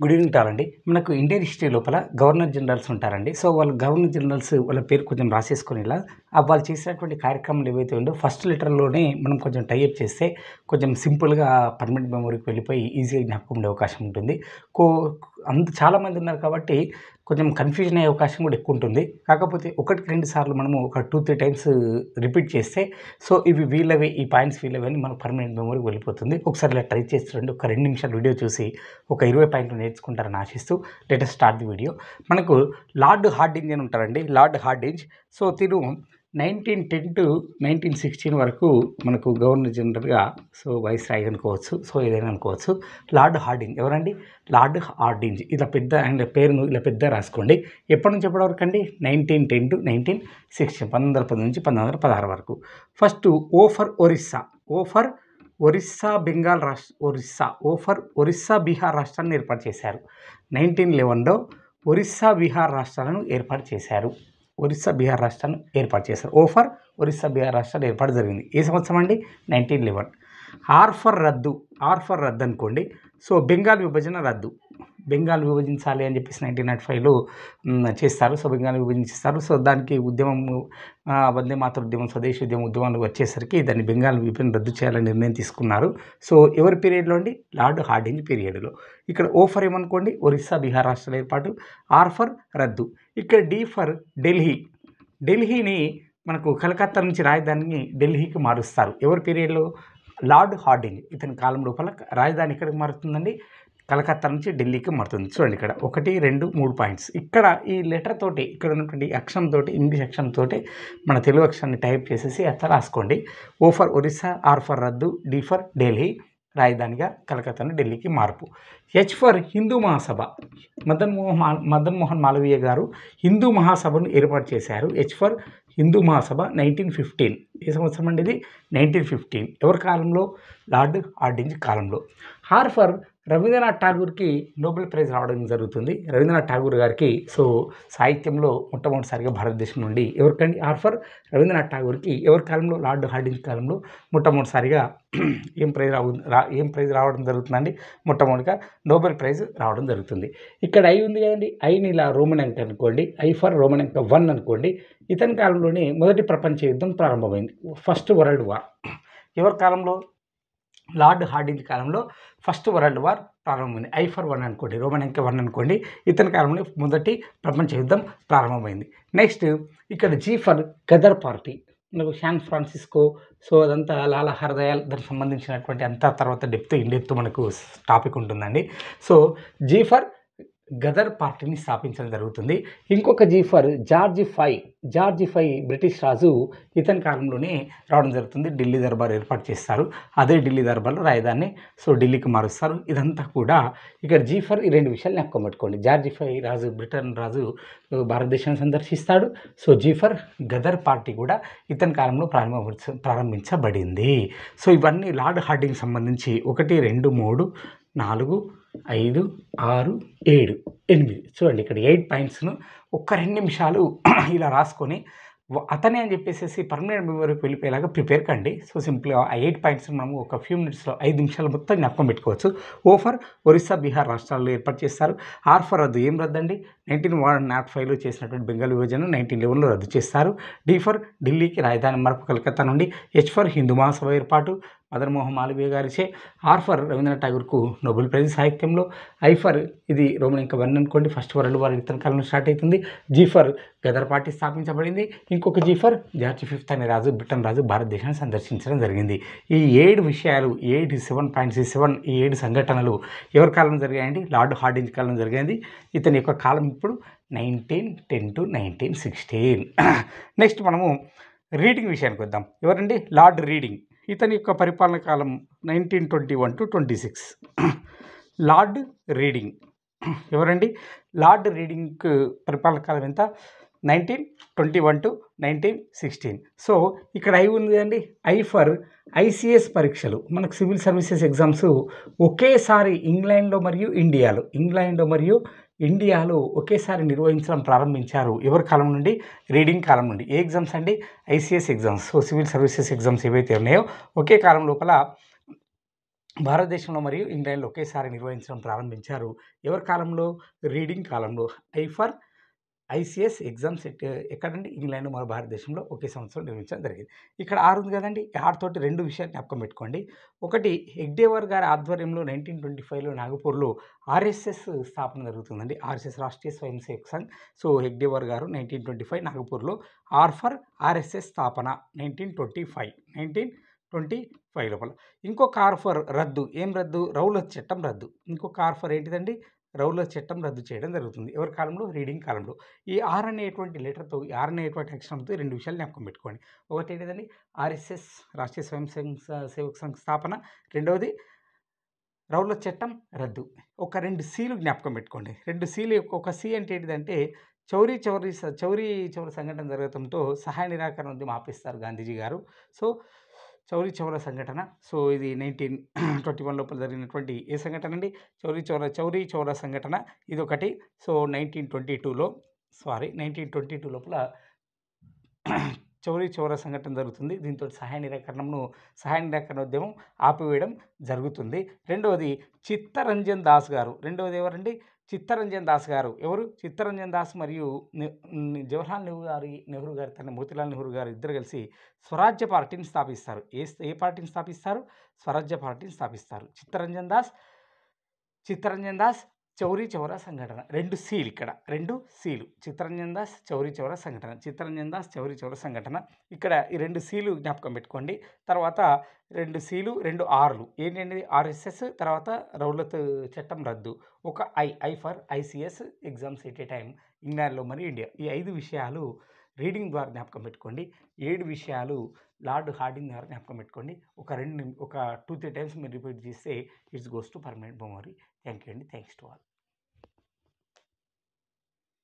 Good evening అండి. మనకు Indian history లోపల గవర్నర్ జనరల్స్ ఉంటారండి. సో, వాళ్ళు గవర్నర్ జనరల్స్ వాళ్ళ పేరు కొంచెం రాసేసుకొని ఇలా వాళ్ళు చేసినటువంటి కార్యక్రమాలు ఏవైతే ఉందో ఫస్ట్ లెటర్‌లోనే మనం కొంచెం టై అప్ చేస్తే కొంచెం సింపుల్‌గా పర్మనెంట్ మెమరీకి వెళ్ళిపోయి ఈజీగా జ్ఞాపకం ఉండే అవకాశం ఉంటుంది. కో చాలామంది ఉన్నారు కాబట్టి కొంచెం కన్‌ఫ్యూజన్ అయ్యే అవకాశం కూడా ఎక్కువ ఉంటుంది. కాకపోతే ఒకటికి 2 సార్లు మనము ఒక 2, 3 టైమ్స్ రిపీట్ చేస్తే సో, ఇవి వీళ్ళవే, ఈ పాయింట్స్ వీళ్ళవే అని మనకు పర్మనెంట్ మెమరీకి వెళ్ళిపోతుంది. ఒకసారి ఇలా ట్రై చేసి చూడండి. ఒక 2 నిమిషాలు వీడియో చూసి ఒక 20 పాయింట్లు నేర్చుకుంటారని ఆశిస్తూ let us start the video. మనకు లార్డ్ హార్డింజ్ అని ఉంటారండి. Lord Hardinge. సో, తిను 1910 టు 1916 వరకు మనకు గవర్నర్ జనరల్‌గా సో, వైస్‌రాయ్ అనుకోవచ్చు. సో, ఏదైనా అనుకోవచ్చు. లార్డ్ హార్డింజ్ ఎవరండి? Lord Hardinge. ఇలా పెద్ద ఆయన పేరును ఇలా పెద్దగా రాసుకోండి. ఎప్పటి నుంచి ఎప్పటి వరకు అండి? 1910 టు 1916 1910 నుంచి 1916 వరకు. First O for Orissa. O for Orissa Bengal Orissa Bihar రాష్ట్రాన్ని ఏర్పాటు చేశారు. 1911లో ఒరిస్సా బీహార్ రాష్ట్రాలను ఏర్పాటు చేశారు. ఓ ఫర్ ఒరిస్సా బీహార్ రాష్ట్రాలు ఏర్పాటు జరిగింది. ఏ సంవత్సరం అండి? 1911. ఆర్ ఫర్ రద్దు అనుకోండి. సో, బెంగాల్ విభజించాలి అని చెప్పేసి 1905లో చేస్తారు. సో, బెంగాల్ విభజించేస్తారు. సో, దానికి ఉద్యమము వందే మాతర ఉద్యమం, స్వదేశీ ఉద్యమాలు వచ్చేసరికి దాన్ని బెంగాల్ విభజన రద్దు చేయాలని నిర్ణయం తీసుకున్నారు. సో, ఎవరి పీరియడ్లో అండి? లార్డ్ హార్డింజ్ పీరియడ్లో. ఇక్కడ ఓ ఫర్ ఏమనుకోండి? ఒరిస్సా బీహార్ రాష్ట్రాల ఏర్పాటు. ఆర్ ఫర్ రద్దు. ఇక్కడ డి ఫర్ ఢిల్లీని మనకు కలకత్తా నుంచి రాజధానిని ఢిల్లీకి మారుస్తారు. ఎవరి పీరియడ్లో? Lord Hardinge. ఇతని కాలం లోపల రాజధాని ఎక్కడికి మారుతుందండి? కలకత్తా నుంచి ఢిల్లీకి మారుతుంది. చూడండి ఇక్కడ 1, 2, 3 పాయింట్స్. ఇక్కడ ఈ లెటర్ తోటి, ఇక్కడ ఉన్నటువంటి అక్షరంతో, ఇంగ్లీష్ అక్షరంతో మన తెలుగు అక్షరాన్ని టైప్ చేసేసి అట్లా రాసుకోండి. O for Orissa, R for రద్దు, డి ఫర్ ఢిల్లీ, రాజధానిగా కలకత్తా నుండి ఢిల్లీకి మార్పు. H for Hindu Mahasabha. మదన్ మోహన్ మాలవీయ గారు హిందూ మహాసభను ఏర్పాటు చేశారు. H for Hindu Mahasabha 1915. ఏ సంవత్సరం అండి ఇది? 1915. ఎవరి కాలంలో? లార్డ్ హార్డింజ్ కాలంలో. ఆర్ ఫర్ రవీంద్రనాథ్ ఠాగూర్కి నోబెల్ ప్రైజ్ రావడం జరుగుతుంది. రవీంద్రనాథ్ ఠాగూర్ గారికి సో, సాహిత్యంలో మొట్టమొదటిసారిగా భారతదేశం నుండి ఎవరికండి? ఆర్ ఫర్ రవీంద్రనాథ్ ఠాగూర్కి ఎవరి కాలంలో? లార్డ్ హార్డింజ్ కాలంలో మొట్టమొదటిసారిగా ఏం ప్రైజ్ రావడం జరుగుతుందండి? మొట్టమొదటిగా నోబెల్ ప్రైజ్ రావడం జరుగుతుంది. ఇక్కడ ఐ ఉంది కదండి, ఐని ఇలా రోమన్ అంక అనుకోండి. ఐ ఫర్ రోమన్ అంక 1 అనుకోండి. ఇతని కాలంలోనే మొదటి ప్రపంచ యుద్ధం ప్రారంభమైంది. First world war. ఎవరి కాలంలో? లార్డ్ హార్డింజ్ కాలంలో ఫస్ట్ వరల్డ్ వార్ ప్రారంభమైంది. ఐ ఫర్ 1 అనుకోండి, రోమన్ అంక 1 అనుకోండి. ఇతని కాలంలో మొదటి ప్రపంచ యుద్ధం ప్రారంభమైంది. నెక్స్ట్ ఇక్కడ జీ ఫర్ గదర్ పార్టీ. మనకు శాన్ ఫ్రాన్సిస్కో, సో అదంతా లాలా హర్దయాల్, దానికి సంబంధించినటువంటి అంతా తర్వాత డెప్త్ మనకు టాపిక్ ఉంటుందండి. సో, జీ ఫర్ గదర్ పార్టీని స్థాపించడం జరుగుతుంది. ఇంకొక G for George five British రాజు, ఇతని కాలంలోనే రావడం జరుగుతుంది. ఢిల్లీ దర్బార్ ఏర్పాటు చేస్తారు. అదే ఢిల్లీ దర్బార్లో రాజధాని సో ఢిల్లీకి మారుస్తారు. ఇదంతా కూడా ఇక్కడ జీ ఫర్ ఈ 2 విషయాలు జ్ఞాపకం పెట్టుకోండి. జార్జ్ ఫై రాజు, బ్రిటన్ రాజు భారతదేశాన్ని సందర్శిస్తాడు. So, G for Ghadar party కూడా ఇతని కాలంలో ప్రారంభించబడింది. సో, ఇవన్నీ లార్డ్ హార్డింగ్ సంబంధించి 1, 2, 3, 4, 5, 6, 7, 8. చూడండి ఇక్కడ 8 పాయింట్స్ను ఒక్క 2 నిమిషాలు ఇలా రాసుకొని అతనే అని చెప్పేసి పర్మనెంట్ మెమరీకి వెళ్ళిపోయేలాగా ప్రిపేర్ కండి. సో, సింపుల్గా ఆ 8 పాయింట్స్ మనము ఒక ఫ్యూ మినిట్స్లో 5 నిమిషాలు మొత్తం జ్ఞాపకం పెట్టుకోవచ్చు. ఓ ఫర్ ఒరిస్సా బీహార్ రాష్ట్రాల్లో ఏర్పాటు చేస్తారు. ఆర్ ఫర్ రద్దు. ఏం రద్దండి? 1905లో చేసినటువంటి బెంగాల్ విభజన 1911లో రద్దు చేస్తారు. డి ఫర్ ఢిల్లీకి రాజధాని మార్పు కలకత్తా నుండి. హెచ్ ఫర్ హిందూ మహాసభ ఏర్పాటు మదన్ మోహన్ మాలవీయ గారిచే. ఆర్ ఫర్ రవీంద్రనాథ్ ఠాగూర్కు నోబెల్ ప్రైజ్ సాహిత్యంలో. ఐ ఫర్ ఇది రోమన్ అంక 1 అనుకోండి. ఫస్ట్ వరల్డ్ వార్ ఇతని కాలంలో స్టార్ట్ అవుతుంది. జీ ఫర్ గదర్ పార్టీ స్థాపించబడింది. ఇంకొక జీ ఫర్ జార్జ్ ఫిఫ్త్ అనే రాజు, బ్రిటన్ రాజు భారతదేశాన్ని సందర్శించడం జరిగింది. ఈ 7 విషయాలు, 7 పాయింట్స్, ఈ 7 సంఘటనలు ఎవరి కాలంలో జరిగాయండి? లార్డ్ హార్డింజ్ కాలంలో జరిగింది. ఇతని యొక్క కాలం ఇప్పుడు 1910 టు 1916. నెక్స్ట్ మనము రీడింగ్ విషయానికి వద్దాం. ఎవరండి? Lord Reading. ఇతని యొక్క పరిపాలన కాలం 1921 టు 26. లార్డ్ రీడింగ్ ఎవరండి? లార్డ్ రీడింగ్ పరిపాలన కాలం ఎంత? 1921 టు 1916. సో, ఇక్కడ ఐ ఉంది కదండి. ఐ ఫర్ ఐసీఎస్ పరీక్షలు. మనకు సివిల్ సర్వీసెస్ ఎగ్జామ్స్ ఒకేసారి ఇంగ్లాండ్లో మరియు ఇండియాలో ఒకేసారి నిర్వహించడం ప్రారంభించారు. ఎవరి కాలం నుండి? రీడింగ్ కాలం నుండి. ఏ ఎగ్జామ్స్ అండి? ICS exams. So, civil services exams ఏవైతే ఉన్నాయో ఒకే కాలం లోపల భారతదేశంలో మరియు ఇంగ్లాండ్లో ఒకేసారి నిర్వహించడం ప్రారంభించారు. ఎవరి కాలంలో? రీడింగ్ కాలంలో. ఫర్ ఐసీఎస్ ఎగ్జామ్స్ ఎక్కడండి? ఇంగ్లాండ్ మన భారతదేశంలో ఒకే సంవత్సరం నిర్వహించడం జరిగింది. ఇక్కడ 6 ఉంది కదండి. 6తోటి 2 విషయాలు జ్ఞాపకం పెట్టుకోండి. ఒకటి, హెగ్డేవార్ గారి ఆధ్వర్యంలో 1925లో నాగపూర్లో ఆర్ఎస్ఎస్ స్థాపన జరుగుతుందండి. ఆర్ఎస్ఎస్ రాష్ట్రీయ స్వయం సేవక్ సంఘ్. సో హెగ్డేవార్ గారు 1925 నాగపూర్లో ఫర్ ఆర్ఎస్ఎస్ స్థాపన 1925 లోపల. ఇంకొక ఫర్ రద్దు. ఏం రద్దు? రౌలత్ చట్టం రద్దు. ఇంకొక ఫర్ ఏంటిదండి? రౌలత్ చట్టం రద్దు చేయడం జరుగుతుంది. ఎవరి కాలంలో? రీడింగ్ కాలంలో. ఈ ఆర్ అనేటువంటి లెటర్‌తో, ఈ ఆర్ అనేటువంటి అక్షరంతో 2 విషయాలు జ్ఞాపకం పెట్టుకోండి. ఒకటి ఏంటిదండి? ఆర్ఎస్ఎస్ రాష్ట్రీయ స్వయం సేవక్ సంఘ్ స్థాపన. రెండవది రౌలత్ చట్టం రద్దు. ఒక 2 సీలు జ్ఞాపకం పెట్టుకోండి. 2 సీలు, ఒక సి అంటే ఏంటిదంటే చౌరీ చౌరా సంఘటన జరగడంతో సహాయ నిరాకరణ ఉద్యమం ఆపేస్తారు గాంధీజీ గారు. సో చౌరీ చౌరా సంఘటన. సో ఇది 1921 లోపల జరిగినటువంటి ఏ సంఘటన అండి? చౌరీ చౌరా సంఘటన ఇదొకటి. సో 1922 లోపల చౌరీ చౌరా సంఘటన జరుగుతుంది. దీంతో సహాయ నిరాకరణ ఉద్యమం ఆపివేయడం జరుగుతుంది. రెండవది చిత్తరంజన్ దాస్ గారు. రెండవది ఎవరండి? చిత్తరంజన్ దాస్ గారు. ఎవరు? చిత్తరంజన్ దాస్ మరియు జవహర్లాల్ నెహ్రూ గారి తన మోతీలాల్ నెహ్రూ గారు ఇద్దరు కలిసి స్వరాజ్య పార్టీని స్థాపిస్తారు. ఏ పార్టీని స్థాపిస్తారు? స్వరాజ్య పార్టీని స్థాపిస్తారు. చిత్తరంజన్ దాస్ చౌరీ చౌరా సంఘటన. 2 సీలు ఇక్కడ. 2 సీలు. చిత్తరంజన్ దాస్ చౌరీ చౌరా సంఘటన. చిత్తరంజన్ దాస్ చౌరీ చౌరా సంఘటన. ఇక్కడ ఈ 2 సీలు జ్ఞాపకం పెట్టుకోండి. తర్వాత 2 సీలు, 2 ఆర్‌లు. ఏంటండి? ఆర్ఎస్ఎస్, తర్వాత రౌలత్ చట్టం రద్దు. ఒక I for ICS exams at a time ఇంగ్లాండ్లో మరియు ఇండియా. ఈ 5 విషయాలు రీడింగ్ ద్వారా జ్ఞాపకం పెట్టుకోండి. 7 విషయాలు లార్డ్ హార్డింగ్ ద్వారా జ్ఞాపకం పెట్టుకోండి. ఒక 2, 3 టైమ్స్ మీరు రిపీట్ చేస్తే it's goes to permanent memory. Thank you అండి. Thanks to all.